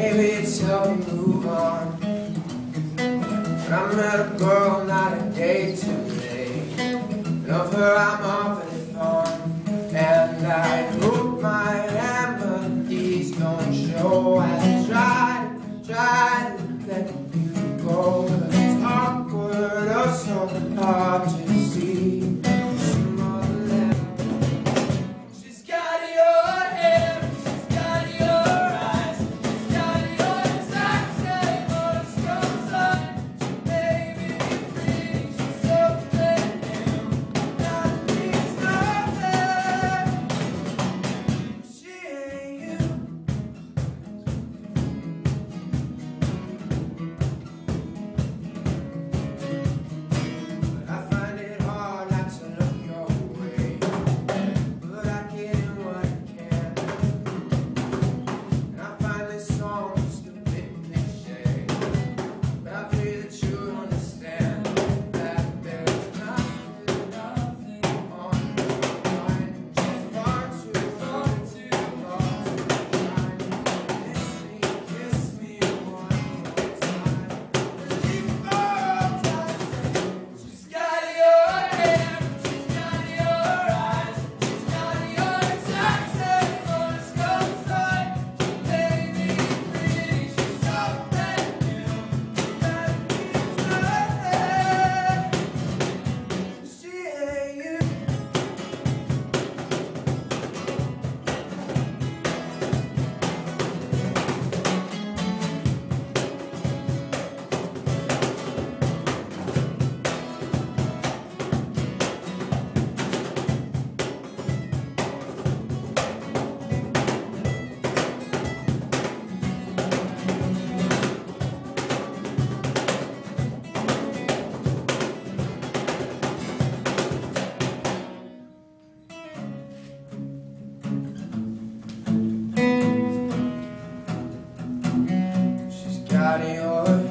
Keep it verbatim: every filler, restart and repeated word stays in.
maybe it's helping move on. But I met a girl not a day too late. Love her, I'm awfully fond, and I hope my remedies don't show. I tried, tried to let you go, but it's awkward, oh so hard to see. Out of your